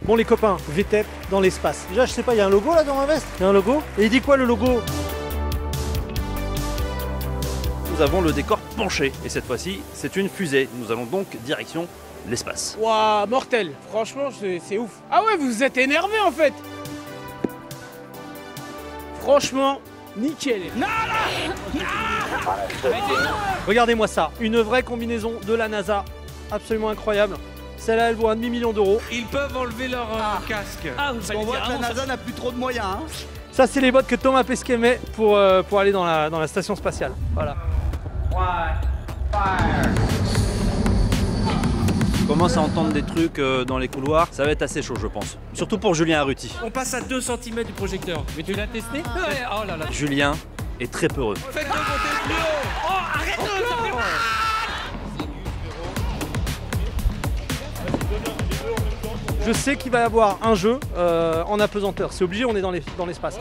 Bon les copains, VTEP dans l'espace. Déjà je sais pas, il y a un logo là dans ma veste? Il y a un logo? Et il dit quoi le logo? Nous avons le décor penché et cette fois-ci c'est une fusée. Nous allons donc direction l'espace. Waouh, mortel. Franchement, c'est ouf. Ah ouais, vous vous êtes énervé en fait. Franchement, nickel. Regardez-moi ça, une vraie combinaison de la NASA, absolument incroyable. Celle-là elle vaut un demi-million d'euros. Ils peuvent enlever leur casque. Parce qu'on voit que la NASA n'a plus trop de moyens. Hein. Ça c'est les bottes que Thomas Pesquet met pour aller dans la station spatiale. Voilà. On commence à entendre des trucs dans les couloirs, ça va être assez chaud je pense. Surtout pour Julien Arruti. On passe à 2 cm du projecteur. Mais tu l'as testé? Ouais, oh là là. Julien est très peureux. Faites-le monter plus haut. Oh, arrête de ça fait mal. Je sais qu'il va y avoir un jeu en apesanteur, c'est obligé, on est dans l'espace.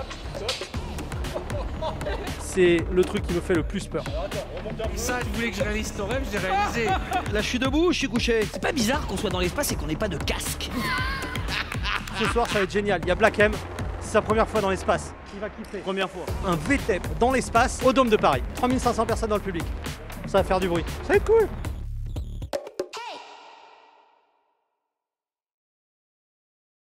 C'est le truc qui me fait le plus peur. Ça, tu voulais que je réalise ton rêve, j'ai réalisé. Là, je suis debout, je suis couché. C'est pas bizarre qu'on soit dans l'espace et qu'on n'ait pas de casque. Ce soir ça va être génial, il y a Black M, c'est sa première fois dans l'espace. Il va kiffer. Première fois. Un VTEP dans l'espace au Dôme de Paris. 3500 personnes dans le public. Ça va faire du bruit. Ça va être cool.